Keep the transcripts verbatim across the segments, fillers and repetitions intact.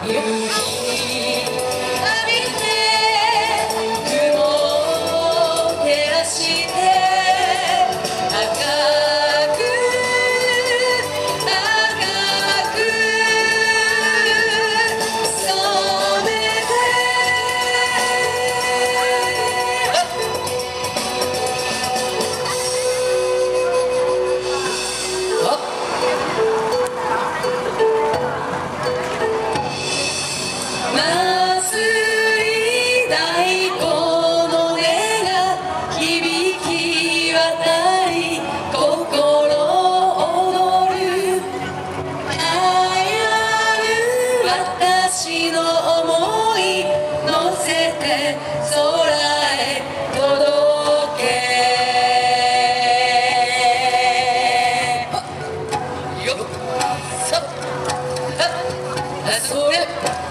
私の想い乗せて空へ届けよっさっそれ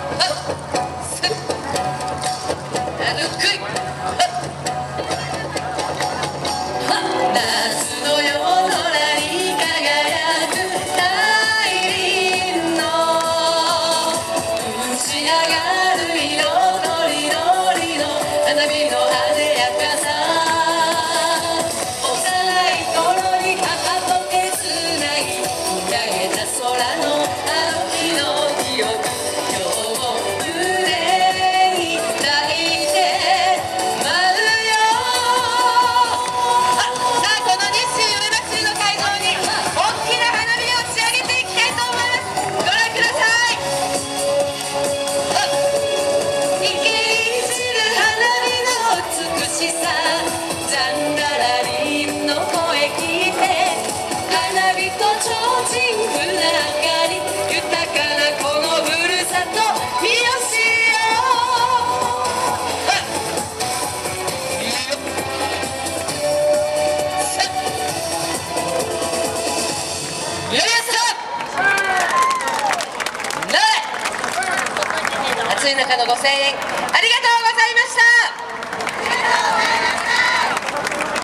夏の夜空に輝く大輪の打ち上がる色とりどりの花火の艶やかさ幼い頃に母と手つなぎ見上げた空のあの日の記憶今日も胸に抱いて舞うよ。さあこの日清夜祭りの会場に大きな花火を打ち上げていきたいと思います。ご覧ください。生き散る花火の美しさジャンダラリンの声聞いて花火と提灯船明かり豊かなこのふるさと三好よ。いいよさやりやすかなれ暑い中のご声援ありがとうございました。